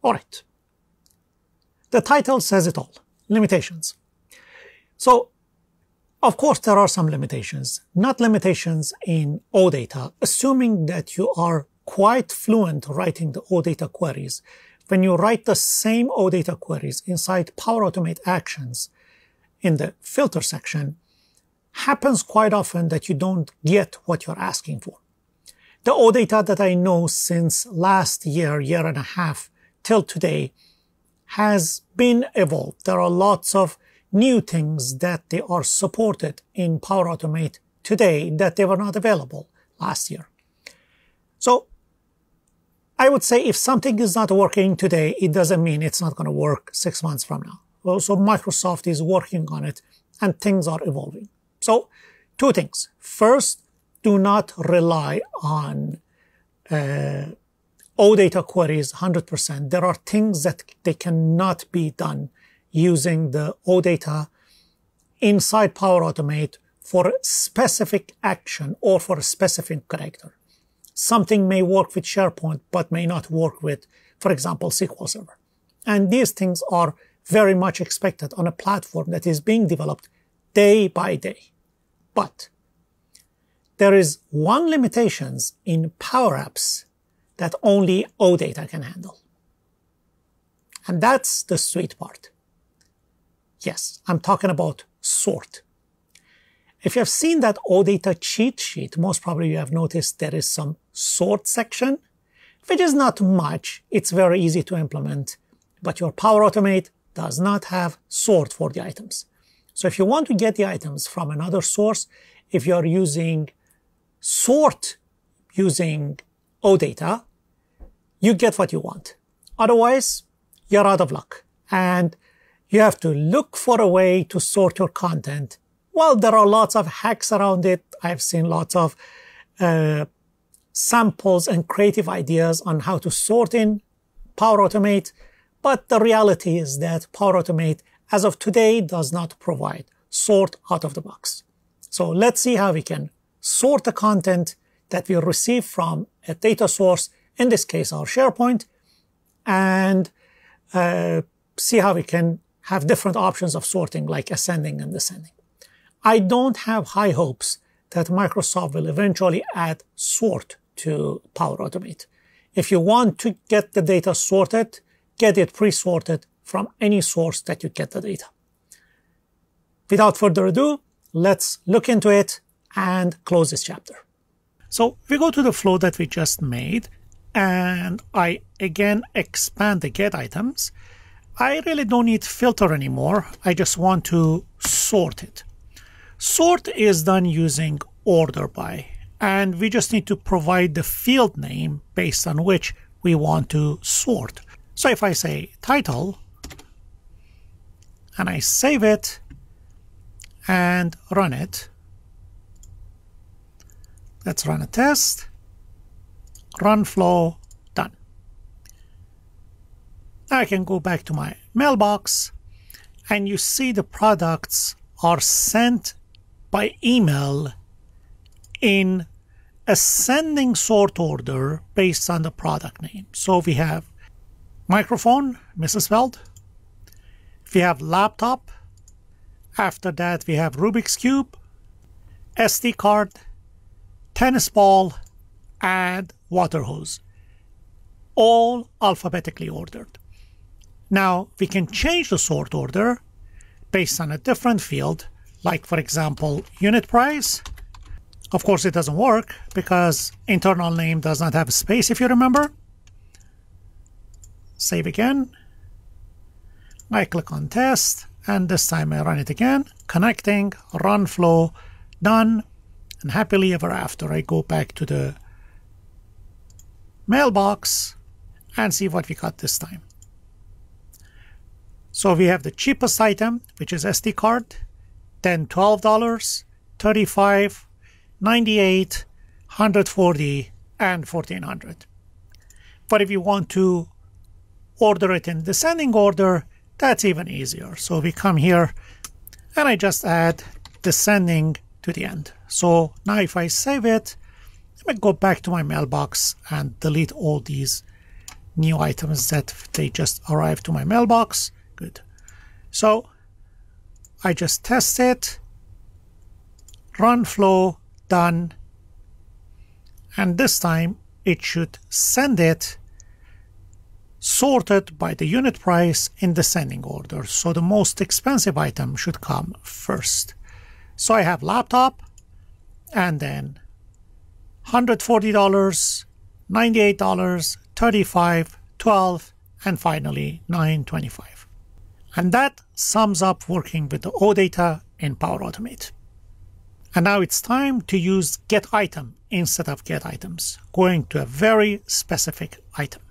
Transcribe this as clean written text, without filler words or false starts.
All right. The title says it all. Limitations. So, of course, there are some limitations. Not limitations in OData. Assuming that you are quite fluent writing the OData queries, when you write the same OData queries inside Power Automate actions in the filter section, happens quite often that you don't get what you're asking for. The OData that I know since last year, year and a half, till today, has been evolved. There are lots of new things that they are supported in Power Automate today that they were not available last year. So I would say if something is not working today, it doesn't mean it's not going to work 6 months from now. Also, Microsoft is working on it and things are evolving. So 2 things. First, do not rely on OData queries 100%. There are things that they cannot be done using the OData inside Power Automate for a specific action or for a specific character. Something may work with SharePoint, but may not work with, for example, SQL Server. And these things are very much expected on a platform that is being developed day by day. But there is one limitation in Power Apps that only OData can handle. And that's the sweet part. Yes, I'm talking about sort. If you have seen that OData cheat sheet, most probably you have noticed there is some sort section, which is not much. It's very easy to implement, but your Power Automate does not have sort for the items. So if you want to get the items from another source, if you're using sort using OData, you get what you want. Otherwise, you're out of luck. And you have to look for a way to sort your content. Well, there are lots of hacks around it. I've seen lots of samples and creative ideas on how to sort in Power Automate. But the reality is that Power Automate, as of today, does not provide sort out of the box. So let's see how we can sort the content that we receive from a data source, in this case, our SharePoint, and see how we can have different options of sorting, like ascending and descending. I don't have high hopes that Microsoft will eventually add sort to Power Automate. If you want to get the data sorted, get it pre-sorted from any source that you get the data. Without further ado, let's look into it and close this chapter. So we go to the flow that we just made, and I again expand the get items. I really don't need filter anymore. I just want to sort it. Sort is done using order by, and we just need to provide the field name based on which we want to sort. So if I say title, and I save it and run it, let's run a test, run flow, done. Now I can go back to my mailbox, and you see the products are sent by email in ascending sort order based on the product name. So we have microphone, misspelled. We have laptop. After that, we have Rubik's Cube, SD card, tennis ball, and water hose. All alphabetically ordered. Now, we can change the sort order based on a different field, like, for example, unit price. Of course, it doesn't work because internal name does not have a space, if you remember. Save again. I click on test, and this time I run it again. Connecting, run flow, done, and happily ever after I go back to the mailbox and see what we got this time. So we have the cheapest item, which is SD card, then $12, $35, $98, $140, and $1,400. But if you want to order it in descending order, that's even easier. So we come here and I just add descending to the end. So now if I save it, let me go back to my mailbox and delete all these new items that they just arrived to my mailbox. Good. So I just test it, run flow, done, and this time it should send it sorted by the unit price in descending order. So the most expensive item should come first. So I have laptop, and then $140, $98, $35, $12, and finally $9.25. And that sums up working with the OData in Power Automate. And now it's time to use get item instead of get items, going to a very specific item.